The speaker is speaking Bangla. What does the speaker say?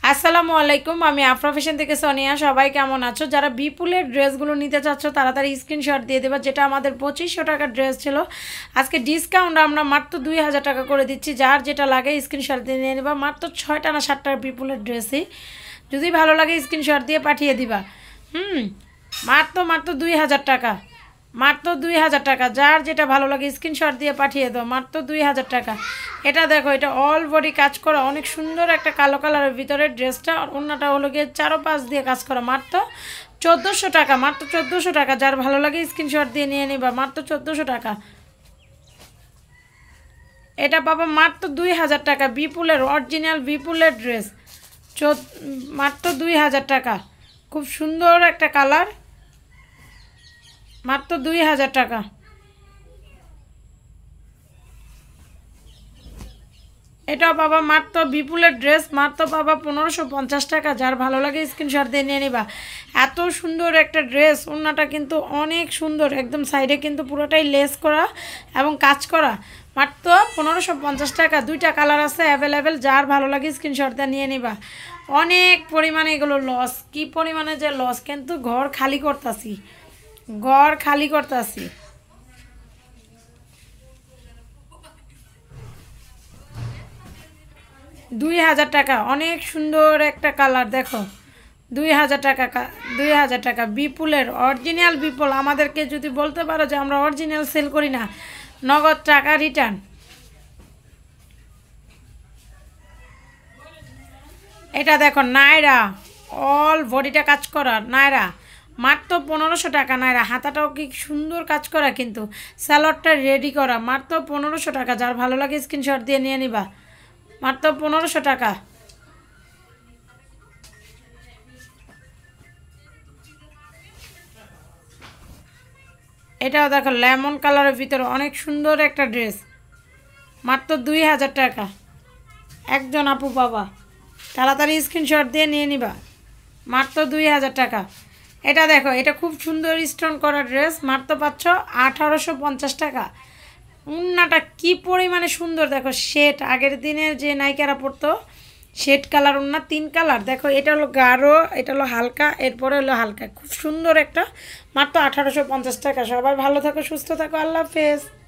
আসসালামু আলাইকুম, আমি আফরা ফ্যাশন থেকে সোনিয়া। সবাই কেমন আছো? যারা বিপুলের ড্রেসগুলো নিতে চাচ্ছ তাড়াতাড়ি স্ক্রিনশট দিয়ে দেবা। যেটা আমাদের 2500 টাকার ড্রেস ছিল, আজকে ডিসকাউন্ট আমরা মাত্র 2000 টাকা করে দিচ্ছি। যার যেটা লাগে স্ক্রিনশট দিয়ে নিয়ে নেবা। মাত্র 6টা না 7টার বিপুলের ড্রেসই, যদি ভালো লাগে স্ক্রিনশট দিয়ে পাঠিয়ে দিবা। মাত্র 2000 টাকা, মাত্র 2000 টাকা। যার যেটা ভালো লাগে স্ক্রিনশট দিয়ে পাঠিয়ে দাও। মাত্র 2000 টাকা। এটা দেখো, এটা অল বডি কাজ করা, অনেক সুন্দর একটা কালো কালারের ভিতরে ড্রেসটা। আর অন্যটা হলো গিয়ে 4-5 দিয়ে কাজ করা। মাত্র 1400 টাকা, মাত্র 1400 টাকা। যার ভালো লাগে স্ক্রিনশট দিয়ে নিয়ে নিবা। মাত্র 1400 টাকা। এটা পাবা মাত্র 2000 টাকা। বিপুলের অরিজিনাল বিপুলের ড্রেস, মাত্র 2000 টাকা। খুব সুন্দর একটা কালার, মাত্র 2000 টাকা। এটাও পাবা মাত্র বিপুলের ড্রেস, মাত্র পাবা 1550 টাকা। যার ভালো লাগে স্ক্রিনশট দিয়ে নিয়ে নিবা। এত সুন্দর একটা ড্রেস। ওড়নাটা কিন্তু অনেক সুন্দর, একদম সাইডে কিন্তু পুরোটাই লেস করা এবং কাজ করা। মাত্র 1550 টাকা। 2টা কালার আছে অ্যাভেলেবেল। যার ভালো লাগে স্ক্রিনশট দিয়ে নিয়ে নিবা। অনেক পরিমাণে এগুলো লস, কি পরিমাণে যে লস, কিন্তু ঘর খালি করতেছি, ঘর খালি করতেছি। 2000 টাকা। অনেক সুন্দর একটা কালার, দেখো 2000 টাকা। 2000 টাকা বিপুলের অরিজিনাল বিপুল। আমাদেরকে যদি বলতে পারো যে আমরা অরিজিনাল সেল করি না, নগদ টাকা রিটার্ন। এটা দেখো নায়রা, অল বডিটা কাজ করা নায়রা, মাত্র 1500 টাকা। নায়রা হাতাটাও কি সুন্দর কাজ করা, কিন্তু স্যালোয়ারটা রেডি করা। মাত্র 1500 টাকা। যার ভালো লাগে স্ক্রিনশট দিয়ে নিয়ে নিবা। মাত্র 1500 টাকা। এটাও দেখো লেমন কালারের ভিতরে অনেক সুন্দর একটা ড্রেস, মাত্র 2000 টাকা। একজন আপু বাবা, তাড়াতাড়ি স্ক্রিনশট দিয়ে নিয়ে নিবা। মাত্র 2000 টাকা। এটা দেখো, এটা খুব সুন্দর স্টোন করা ড্রেস, মাত্র পাচ্ছ 1850 টাকা। উন্নাটা কি পরিমাণে সুন্দর দেখো, শেড আগের দিনের যে নায়িকারা পরতো শেড কালার উন্না, 3 কালার। দেখো এটা হলো গাঢ়, এটা হলো হালকা, এরপরে হলো হালকা। খুব সুন্দর একটা, মাত্র 1850 টাকা। সবাই ভালো থাকো, সুস্থ থাকো, আল্লাহ হাফেজ।